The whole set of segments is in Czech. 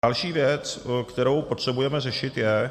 Další věc, kterou potřebujeme řešit, je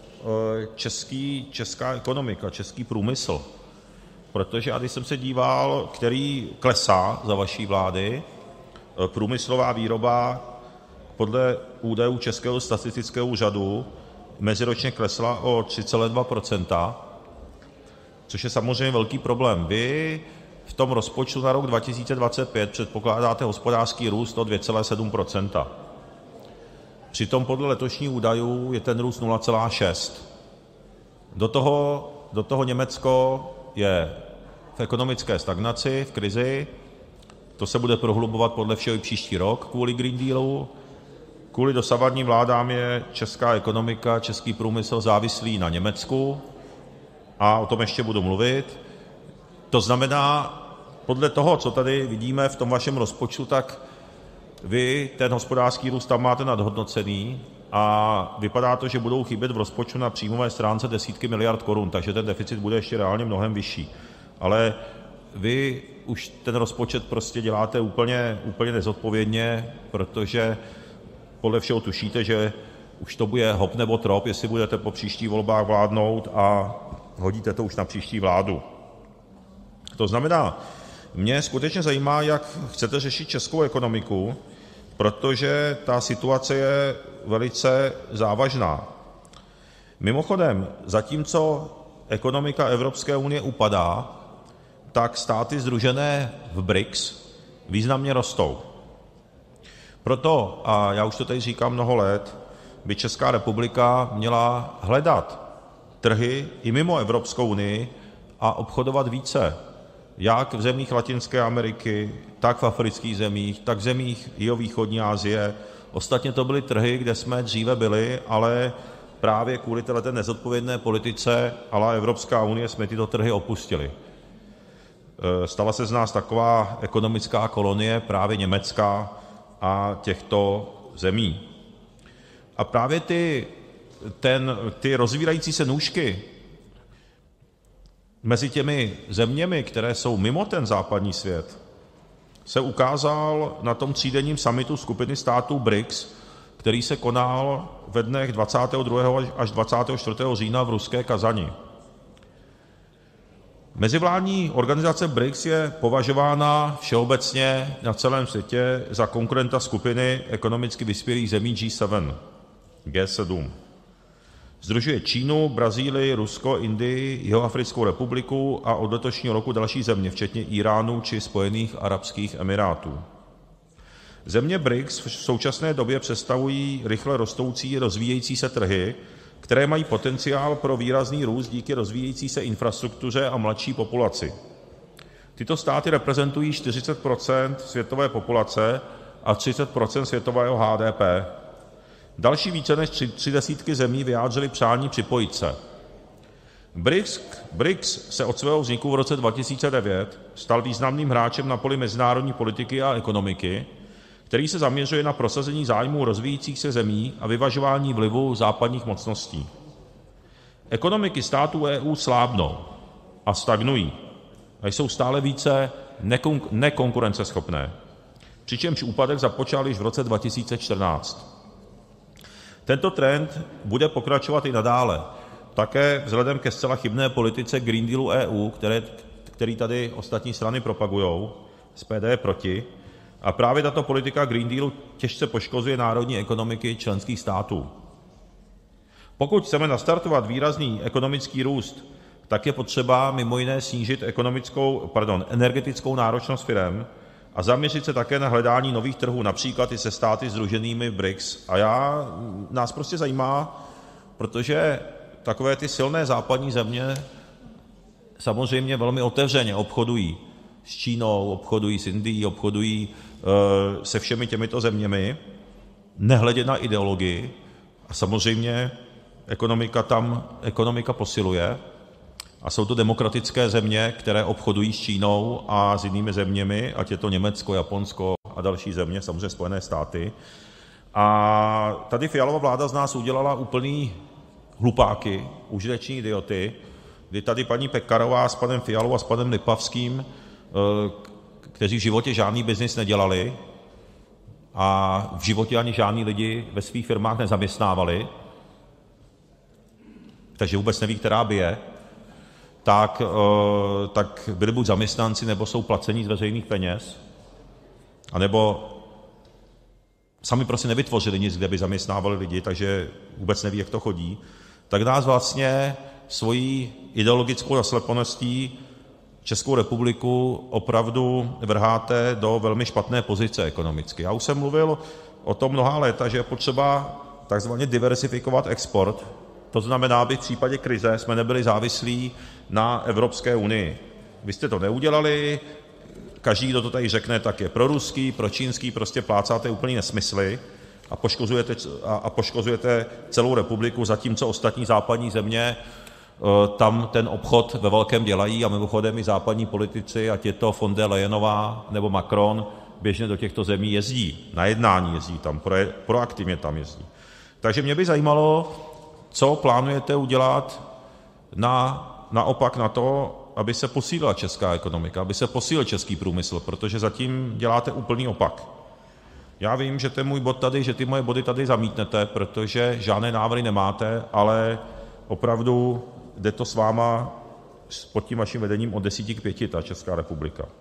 česká ekonomika, český průmysl. Protože já když jsem se díval, který klesá za vaší vlády, průmyslová výroba podle údajů Českého statistického úřadu meziročně klesla o 3,2%, což je samozřejmě velký problém. Vy v tom rozpočtu na rok 2025 předpokládáte hospodářský růst o 2,7%. Přitom podle letošních údajů je ten růst 0,6. Do toho Německo je v ekonomické stagnaci, v krizi, to se bude prohlubovat podle všeho i příští rok kvůli Green Dealu. Kvůli dosavadním vládám je česká ekonomika, český průmysl závislý na Německu a o tom ještě budu mluvit. To znamená, podle toho, co tady vidíme v tom vašem rozpočtu, tak vy ten hospodářský růst tam máte nadhodnocený a vypadá to, že budou chybět v rozpočtu na příjmové stránce desítky miliard korun, takže ten deficit bude ještě reálně mnohem vyšší. Ale vy už ten rozpočet prostě děláte úplně nezodpovědně, protože podle všeho tušíte, že už to bude hop nebo trop, jestli budete po příštích volbách vládnout, a hodíte to už na příští vládu. To znamená, mě skutečně zajímá, jak chcete řešit českou ekonomiku, protože ta situace je velice závažná. Mimochodem, zatímco ekonomika Evropské unie upadá, tak státy sdružené v BRICS významně rostou. Proto, a já už to tady říkám mnoho let, by Česká republika měla hledat trhy i mimo Evropskou unii a obchodovat více, jak v zemích Latinské Ameriky, tak v afrických zemích, tak v zemích jihovýchodní Asie. Ostatně to byly trhy, kde jsme dříve byli, ale právě kvůli této nezodpovědné politice à la Evropská unie jsme tyto trhy opustili. Stala se z nás taková ekonomická kolonie, právě německá a těchto zemí. A právě ty rozvírající se nůžky mezi těmi zeměmi, které jsou mimo ten západní svět, se ukázal na tom třídenním summitu skupiny států BRICS, který se konal ve dnech 22. až 24. října v ruské Kazani. Mezivládní organizace BRICS je považována všeobecně na celém světě za konkurenta skupiny ekonomicky vyspělých zemí G7. Sdružuje Čínu, Brazílii, Rusko, Indii, Jihoafrickou republiku a od letošního roku další země, včetně Íránu či Spojených arabských emirátů. Země BRICS v současné době představují rychle rostoucí rozvíjející se trhy, které mají potenciál pro výrazný růst díky rozvíjející se infrastruktuře a mladší populaci. Tyto státy reprezentují 40 % světové populace a 30 % světového HDP. Další více než 30 zemí vyjádřily přání připojit se. BRICS se od svého vzniku v roce 2009 stal významným hráčem na poli mezinárodní politiky a ekonomiky, který se zaměřuje na prosazení zájmů rozvíjejících se zemí a vyvažování vlivu západních mocností. Ekonomiky států EU slábnou a stagnují a jsou stále více nekonkurenceschopné, přičemž úpadek započal již v roce 2014. Tento trend bude pokračovat i nadále, také vzhledem ke zcela chybné politice Green Dealu EU, který tady ostatní strany propagují, SPD je proti, a právě tato politika Green Dealu těžce poškozuje národní ekonomiky členských států. Pokud chceme nastartovat výrazný ekonomický růst, tak je potřeba mimo jiné snížit energetickou náročnost firem a zaměřit se také na hledání nových trhů, například i se státy sdruženými v BRICS. A nás prostě zajímá, protože takové ty silné západní země samozřejmě velmi otevřeně obchodují s Čínou, obchodují s Indií, obchodují se všemi těmito zeměmi, nehledě na ideologii, a samozřejmě ekonomika posiluje a jsou to demokratické země, které obchodují s Čínou a s jinými zeměmi, ať je to Německo, Japonsko a další země, samozřejmě Spojené státy. A tady Fialova vláda z nás udělala úplný hlupáky, užiteční idioty, kdy tady paní Pekarová s panem Fialou a s panem Lipavským, kteří v životě žádný byznys nedělali, a v životě ani žádný lidi ve svých firmách nezaměstnávali, takže vůbec neví, která bije, tak byli buď zaměstnanci, nebo jsou placení z veřejných peněz, anebo sami prostě nevytvořili nic, kde by zaměstnávali lidi, takže vůbec neví, jak to chodí, tak nás vlastně svojí ideologickou zaslepeností Českou republiku opravdu vrháte do velmi špatné pozice ekonomicky. Já už jsem mluvil o tom mnohá léta, že je potřeba takzvaně diverzifikovat export, to znamená, aby v případě krize jsme nebyli závislí na Evropské unii. Vy jste to neudělali, každý, kdo to tady řekne, tak je proruský, pročínský, prostě plácáte úplný nesmysly a poškozujete celou republiku, zatímco ostatní západní země tam ten obchod ve velkém dělají a mimochodem i západní politici, ať je to von der Leyenová nebo Macron, běžně do těchto zemí jezdí, na jednání jezdí tam, proaktivně tam jezdí. Takže mě by zajímalo, co plánujete udělat naopak na to, aby se posílila česká ekonomika, aby se posílil český průmysl, protože zatím děláte úplný opak. Já vím, že ten můj bod tady, že ty moje body tady zamítnete, protože žádné návrhy nemáte, ale opravdu jde to s váma pod tím vaším vedením od 10 k 5, ta Česká republika.